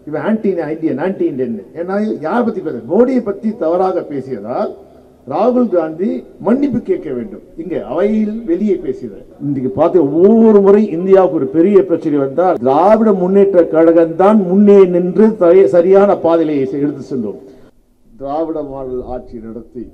இவன் anti Indian anti Indian. ஏன்னா யாரை பத்தி பேச, மோடியை பத்தி தவறாக பேசியதால் ராகுல் காந்தி மன்னிப்பு கேட்க வேண்டும். இங்க அவையில் வெளியே பேசியது. இன்னைக்கு பார்த்து ஒவ்வொரு முறை இந்தியாவுக்கு ஒரு பெரிய பிரச்சனை வந்தால் திராவிட முன்னேற்ற கழகம் தான் முன்னே நின்று சரியான பாதையிலே எடுத்து சென்றோம். திராவிட மாடல் ஆட்சி நடத்தி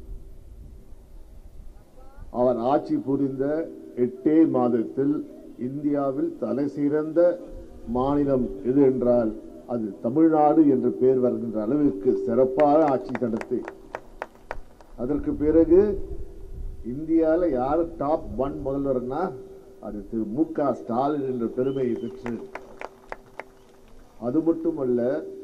அவர் ஆட்சி புரிந்த 8 மாதத்தில் இந்தியாவில் தலை சிறந்த மாநிலம் எது என்றால் அது தமிழ்நாடு என்று பெயர் வருகின்ற அளவிற்கு சிறப்பான ஆட்சி நடத்தி அதற்கு பிறகு இந்தியாவில் யார் டாப் 1 முதல்வர்னா அது திரு மு.க. ஸ்டாலின் என்ற பெருமையை பெற்று, அது மட்டுமல்ல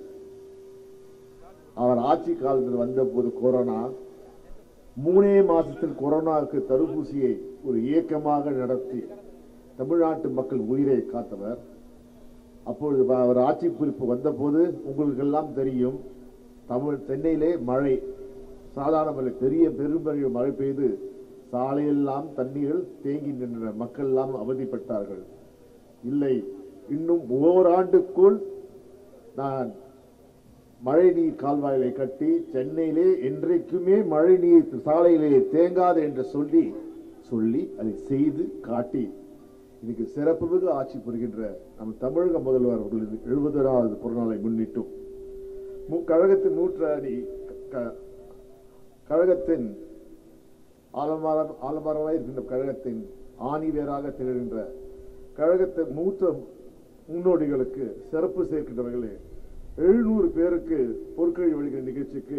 அவர் ஆட்சி காலத்தில் வந்த போது கொரோனா 3 மாசத்தில் கொரோனாவுக்கு தடுப்பூசியை ஒரு இயக்கமாக நடத்தி தமிழ்நாட்டு மக்கள் உயிரை காத்தவர். அப்பொழுது அவர் ஆட்சி குறிப்பு வந்த போது உங்களுக்கு எல்லாம் தெரியும், சென்னையிலே மழை சாதாரண மழை, பெரும்பெரிய மழை பெய்து சாலையெல்லாம் தண்ணீர்கள் தேங்கி நின்ற மக்கள் எல்லாம் அவதிப்பட்டார்கள். இல்லை, இன்னும் ஓராண்டுக்குள் நான் மழை நீர் கால்வாய்களை கட்டி சென்னையிலே என்றைக்குமே மழை நீர் சாலையிலே தேங்காது என்று சொல்லி அதை செய்து காட்டி இன்னைக்கு சிறப்புமிகு ஆட்சி புரிகின்ற நம் தமிழக முதல்வர் அவர்களின் 70வது பிறந்தநாளை முன்னிட்டும் கழகத்தின் ஆலமரமாக இருக்கின்ற கழகத்தின் ஆணிவேராக திகழ்கின்ற கழகத்தின் மூத்த முன்னோடிகளுக்கு சிறப்பு சேர்க்கின்றவர்களே 700 பேருக்கு பொருட்களை வழங்குகிற நிகழ்ச்சிக்கு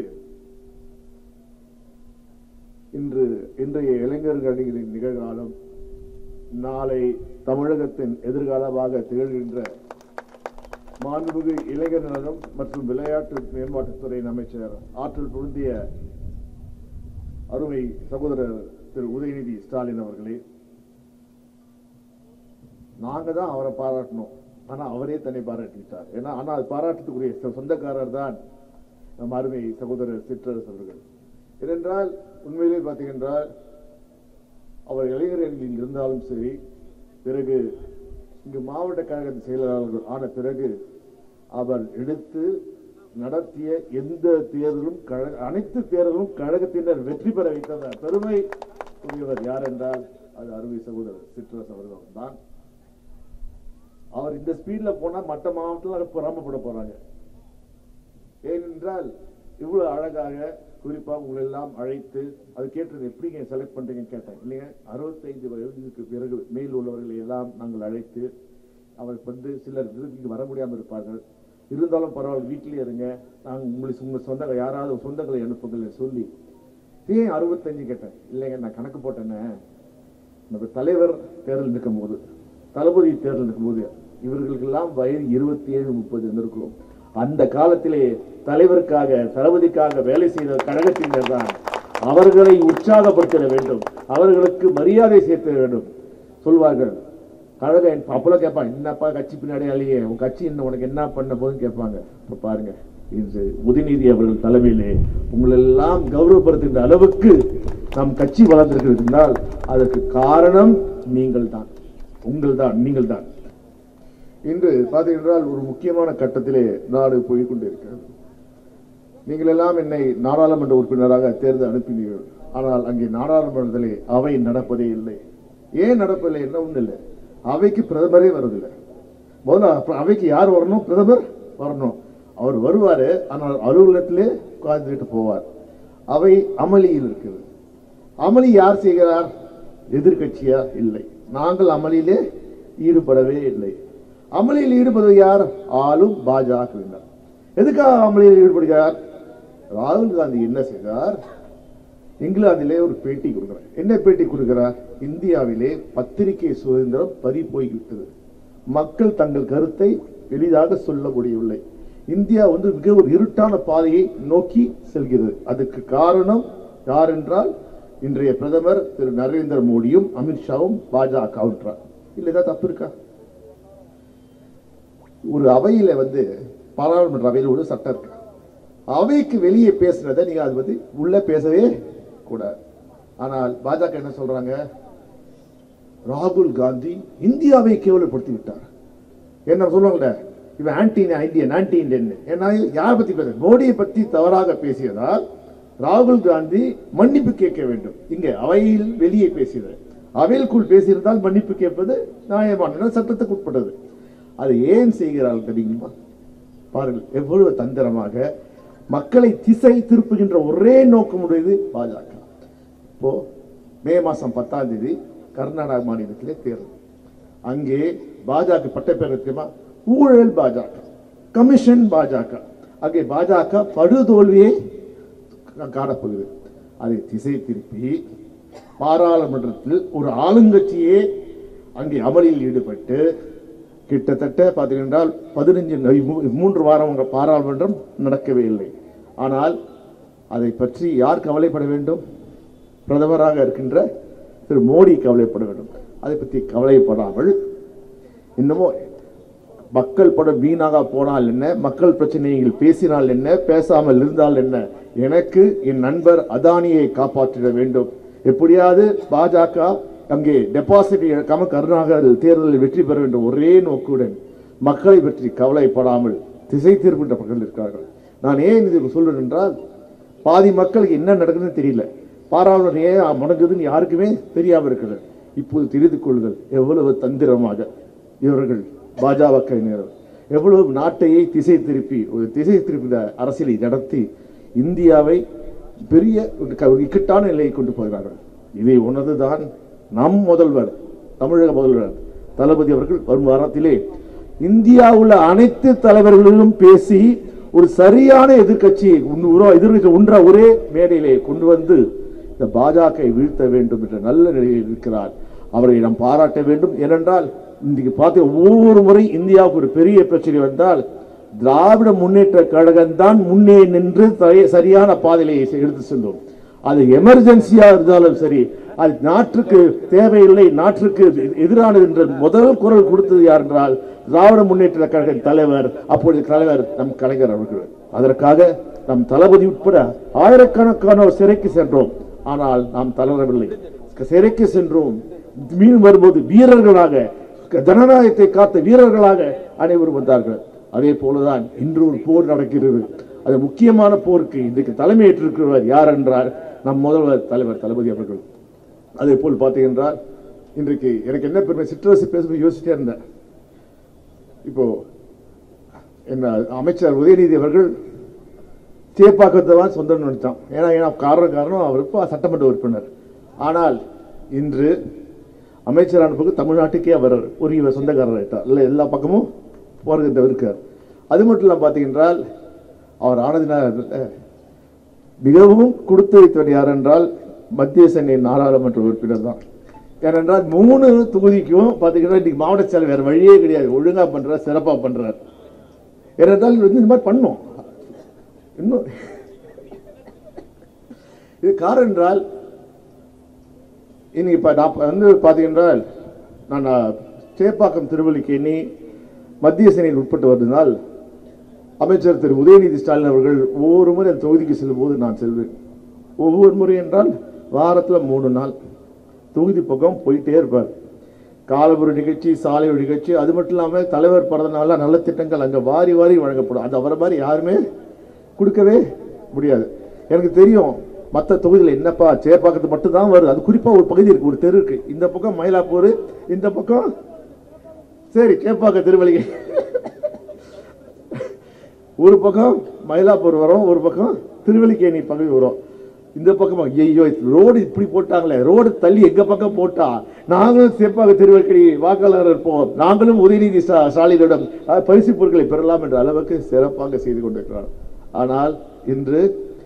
இன்றைய இளைஞர்கள் அணிகளின் நிகழ்காலம் நாளை தமிழகத்தின் எதிர்காலமாக திகழ்கின்ற மாண்புமிகு இளைஞர் நலம் மற்றும் விளையாட்டு மேம்பாட்டுத்துறை அமைச்சர் ஆற்றல் பொருந்திய அருமை சகோதரர் திரு உதயநிதி ஸ்டாலின் அவர்களே, நாங்க தான் அவரை பாராட்டணும், ஆனா அவரே தன்னை பாராட்டிட்டார். ஏன்னா ஆனால் பாராட்டத்துக்குரிய சொந்தக்காரர் தான் நம் அருமை சகோதரர் சிற்றரசு அவர்கள். ஏனென்றால் உண்மையிலே பார்த்தீங்கன்றால் அவர் இளைஞர்களில் இருந்தாலும் சரி, பிறகு இங்கு மாவட்ட கழகத்தின் செயலாளர்கள் ஆன பிறகு அவர் எடுத்து நடத்திய எந்த தேர்தலும் அனைத்து தேர்தலும் கழகத்தினர் வெற்றி பெற வைத்த பெருமை உரியவர் யார் என்றால் அது அருமை சகோதரர் சிற்றரசு அவர்கள் தான். அவர் இந்த ஸ்பீட்ல போனா மற்ற மாவட்டத்தில் பொறாமப்பட போறாங்க. ஏனென்றால் இவ்வளவு அழகாக குறிப்பாக உங்களை எல்லாம் அழைத்து அது கேட்டது எப்படிங்க செலக்ட் பண்றீங்கன்னு கேட்டேன். இல்லைங்க, 65 வயதுக்கு பிறகு மேல் உள்ளவர்களை எல்லாம் நாங்கள் அழைத்து அவருக்கு சிலர் இங்கு வர முடியாமல் இருப்பார்கள், இருந்தாலும் பரவாயில்ல வீட்டிலே இருங்க, நாங்கள் உங்க சொந்தங்கள் யாராவது சொந்தங்களை அனுப்புங்கள் சொல்லி ஏன் 65 கேட்டேன். இல்லைங்க, நான் கணக்கு போட்டேன்னு நம்ம தலைவர் தேர்தல் நிற்கும் போது தளபதி தேர்தல் நிற்கும் போது இவர்களுக்கெல்லாம் வயது 27-30 இருக்கும். அந்த காலத்திலே தலைவருக்காக தளபதிக்காக வேலை செய்த கழகத்தினர் தான் அவர்களை உற்சாகப்படுத்த வேண்டும், அவர்களுக்கு மரியாதை சேர்த்த வேண்டும் சொல்வார்கள். கழகம் அப்பெல்லாம் கேட்பாங்க, என்னப்பா கட்சி பின்னாடி அழியே, உன் கட்சி இன்னும் உனக்கு என்ன பண்ண போதுன்னு கேட்பாங்க. இப்ப பாருங்க, இன்று உதயநிதி அவர்கள் தலைமையிலே உங்களெல்லாம் கௌரவப்படுத்துகின்ற அளவுக்கு நம் கட்சி வளர்ந்திருக்கிறது என்றால் அதற்கு காரணம் நீங்கள் தான், நீங்கள் தான். இன்று பார்த்தீங்கன்றால் ஒரு முக்கியமான கட்டத்திலே நாடு போய்கொண்டிருக்கிறது. நீங்கள் எல்லாம் என்னை நாடாளுமன்ற உறுப்பினராக தேர்தல் அனுப்பினீர்கள், ஆனால் அங்கே நாடாளுமன்றத்திலே அவை நடப்பதே இல்லை. ஏன் நடப்பதில்லை? என்ன ஒண்ணு இல்லை, அவைக்கு பிரதமரே வருவதில்லை. முதல்ல அவைக்கு யார் வரணும்? பிரதமர் வரணும். அவர் வருவாரு, ஆனால் அலுவலகத்திலே உட்கார்ந்துட்டு போவார். அவை அமளியில் இருக்குது. அமளி யார் செய்கிறார்? எதிர்கட்சியா? இல்லை, நாங்கள் அமளியிலே ஈடுபடவே இல்லை. அமளியில் ஈடுபடுவது யார்? ஆளும் பாஜகவினர். எதுக்காக அமளியில் ஈடுபடுகிறார்? ராகுல் காந்தி என்ன செய்தார்? இங்கிலாந்திலே ஒரு பேட்டி கொடுக்கிறார். என்ன பேட்டி கொடுக்கிறார்? இந்தியாவிலே பத்திரிகை சுதந்திரம் பறி போய்விட்டது, மக்கள் தங்கள் கருத்தை எளிதாக சொல்ல முடியவில்லை, இந்தியா மிக ஒரு இருட்டான பாதையை நோக்கி செல்கிறது. அதுக்கு காரணம் யார் என்றால் இன்றைய பிரதமர் திரு நரேந்திர மோடியும் அமித்ஷாவும் பாஜக. இல்லைதா? தப்பு இருக்கா? ஒரு அவையில பாராளுமன்ற அவையில் ஒரு சட்டம் இருக்கு, அவைக்கு வெளியே பேசுறத நீங்க அது உள்ள பேசவே கூடாது. ஆனால் பாஜக என்ன சொல்றாங்க? ராகுல் காந்தி இந்தியாவை கேவலப்படுத்தி விட்டார். என்ன சொல்லுவாங்க? இவன் ஆன்டி இந்தியன். ஏன்னா யாரை பத்தி பேச, மோடியை பத்தி தவறாக பேசியதால் ராகுல் காந்தி மன்னிப்பு கேட்க வேண்டும். இங்க அவையில் வெளியே பேசியது, அவையிற்குள் பேசியிருந்தால் மன்னிப்பு கேட்பது நியாயமான சட்டத்துக்கு உட்பட்டது. அதை ஏன் செய்கிறார்கள் தெரியுமா? பாருங்கள் எவ்வளவு தந்திரமாக மக்களை திசை திருப்புகின்ற ஒரே நோக்கம் உடையது பாஜக. இப்போ மே மாசம் 10ஆம் தேதி கர்நாடக மாநிலத்திலே தேர்தல். அங்கே பாஜக பட்டப்பேர் தெரியுமா? ஊழல் பாஜக, கமிஷன் பாஜக. அங்கே பாஜக படுதோல்வியை காணப்படுகிறது. அதை திசை திருப்பி பாராளுமன்றத்தில் ஒரு ஆளுங்கட்சியே அங்கே அமளியில் ஈடுபட்டு கிட்டத்தட்ட பார்த்தீங்கன்னா 3 வாரம் பாராளுமன்றம் நடக்கவே இல்லை. ஆனால் அதை பற்றி யார் கவலைப்பட வேண்டும்? பிரதமராக இருக்கின்ற திரு மோடி கவலைப்பட வேண்டும். அதை பற்றி கவலைப்படாமல் இன்னமும் மக்கள் படம் வீணாக போனால் என்ன, மக்கள் பிரச்சனைகள் பேசினால் என்ன, பேசாமல் இருந்தால் என்ன, எனக்கு என் நண்பர் அதானியை காப்பாற்றிட வேண்டும். எப்படியாவது பாஜக அங்கே டெபாசிட் இழக்காம கர்நாடக தேர்தலில் வெற்றி பெற வேண்டும் ஒரே நோக்குடன் மக்களை பற்றி கவலைப்படாமல் திசை திருப்புகின்ற மக்கள் இருக்கிறார்கள். நான் ஏன் இது சொல்றேன் என்றால், பாதி மக்களுக்கு என்ன நடக்குதுன்னு தெரியல, பாராளுமன்றம் ஏன் முடங்குதுன்னு யாருக்குமே தெரியாமல் இருக்கிறது. இப்போது தெரிந்து கொள்ளுங்கள் எவ்வளவு தந்திரமாக இவர்கள் பாஜகவினர் எவ்வளவு நாட்டையை திசை திருப்பி அரசியலை நடத்தி இந்தியாவை பெரிய இக்கட்டான நிலையை கொண்டு போகிறார்கள். இதை உணர்ந்துதான் நம் முதல்வர், தமிழக முதல்வர் தளபதி அவர்கள் வரும் வாரத்திலே இந்தியா உள்ள அனைத்து தலைவர்களிலும் பேசி ஒரு சரியான எதிர்கட்சியை ஒரே மேடையிலே கொண்டு வந்து இந்த பாஜக வீழ்த்த வேண்டும் என்ற நல்ல நிலையில் இருக்கிறார். அவரை நாம் பாராட்ட வேண்டும். ஏனென்றால் இன்றைக்கு பார்த்து ஒவ்வொரு முறை இந்தியாவுக்கு ஒரு பெரிய பிரச்சனை வந்தால் திராவிட முன்னேற்ற கழகம் தான் முன்னே நின்று சரியான பாதையை எடுத்து சென்றோம். அது எமர்ஜென்சியா இருந்தாலும் சரி, அது நாட்டுக்கு தேவையில்லை, நாட்டுக்கு எதிரானது என்ற முதல் குரல் கொடுத்தது யார் என்றால் திராவிட முன்னேற்ற கழக தலைவர், அப்பொழுது தலைவர் நம் கலைஞர் அவர்கள். அதற்காக நம் தளபதி உட்பட ஆயிரக்கணக்கானோர் சிறைக்கு சென்றோம். ஆனால் நாம் தளரவில்லை. சிறைக்கு சென்றோம், மீன் வரும்போது வீரர்களாக, ஜனநாயகத்தை காத்த வீரர்களாக அனைவரும் வந்தார்கள். அதே போலதான் இன்று ஒரு போர் நடக்கிறது. அது முக்கியமான போருக்கு இன்றைக்கு தலைமையேற்றிருக்கிறவர் யார் என்றால் நம் முதல்வர் தலைவர் தளபதி அவர்கள். அதே போல் பார்த்தீங்கன்னா இன்றைக்கு எனக்கு என்ன பெருமை, சிற்றரசு பேசும்போது யோசிச்சே இருந்தேன். இப்போ என்ன அமைச்சர் உதயநிதி அவர்கள் சேப்பாக்கத்தை தான் சொந்தம் நினைச்சான். ஏன்னா காரணம் அவர் இப்போ சட்டமன்ற உறுப்பினர். ஆனால் இன்று அமைச்சரான பிறகு தமிழ்நாட்டுக்கே அவர் ஒரு சொந்தக்காரர் ஆயிட்டார். இல்லை, எல்லா பக்கமும் போர்கிட்ட இருக்கார். அது மட்டும் இல்லாமல் பார்த்தீங்கன்றால் அவர் ஆனதினால் மிகவும் கொடுத்து வைத்தவர் யார் என்றால் மத்திய சென்னை நாடாளுமன்ற உறுப்பினர் தான். ஏனென்றால் 3 தொகுதிக்கும் பார்த்தீங்கன்னா இன்னைக்கு மாவட்ட செயலர் வேறு வழியே கிடையாது, ஒழுங்காக பண்ணுறார், சிறப்பாக பண்ணுறார். ஏனென்றால் இந்த மாதிரி பண்ணோம். இன்னும் இது காரணம் என்றால் இன்னைக்கு பார்த்தீங்கன்றால் நான் சேப்பாக்கம் திருவல்லிக்கேணி மத்திய சென்னையில் உட்பட்டு வருவதால் அமைச்சர் திரு உதயநிதி ஸ்டாலின் அவர்கள் ஒவ்வொரு முறை அந்த தொகுதிக்கு செல்லும் போது நான் செல்வேன். ஒவ்வொரு முறை என்றால் வாரத்தில் 3 நாள் தொகுதி பக்கம் போயிட்டே இருப்பார். காலபுர நிகழ்ச்சி, சாலை நிகழ்ச்சி, அது மட்டும் இல்லாமல் தலைவர் பிறந்தநாள் நல்ல திட்டங்கள் அங்கே வாரி வாரி வழங்கப்படும். அது அவரை மாதிரி யாருமே கொடுக்கவே முடியாது. எனக்கு தெரியும் மற்ற தொகுதியில் என்னப்பா சேப்பாக்கத்து மட்டும்தான் வருது. அது குறிப்பாக ஒரு பகுதி இருக்கு, ஒரு தெரு இருக்கு. இந்த பக்கம் மயிலாப்பூர், இந்த பக்கம் சரி சேப்பாக்க திருவள்ளிகை, ஒரு பக்கம் மயிலாப்பூர் வரும், ஒரு பக்கம் திருவல்லிக்கேணி பகுதி வரும். இந்த பக்கம் ஐயோ ரோடு இப்படி போட்டாங்களே, ரோடு தள்ளி எங்க பக்கம் போட்டா நாங்களும் சேப்பாக்க திருவல்லிக்கேணி வாக்காளர் இருப்போம், நாங்களும் உதயநிதி ஸ்டாலினிடம் பரிசு பொருட்களை பெறலாம் என்ற அளவுக்கு சிறப்பாக செய்து கொண்டிருக்கிறார். ஆனால் இன்று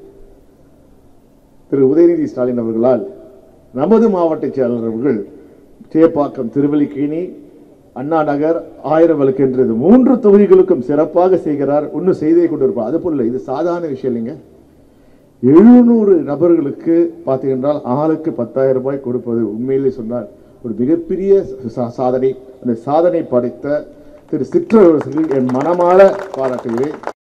திரு உதயநிதி ஸ்டாலின் அவர்களால் நமது மாவட்ட செயலாளர் அவர்கள் சேப்பாக்கம், திருவல்லிக்கேணி, அண்ணா நகர், 1000 விளக்கு என்று 3 தொகுதிகளுக்கும் சிறப்பாக செய்கிறார். இன்னும் செய்தே கொண்டிருப்பார். அது போல இது சாதாரண விஷயம் இல்லைங்க. 700 நபர்களுக்கு பார்த்தீங்கன்னா ஆளுக்கு 10,000 ரூபாய் கொடுப்பது உண்மையிலே சொன்னால் ஒரு மிகப்பெரிய சாதனை. அந்த சாதனை படைத்த திரு சிற்றரசர்கள் என் மனமாற பாராட்டுகிறேன்.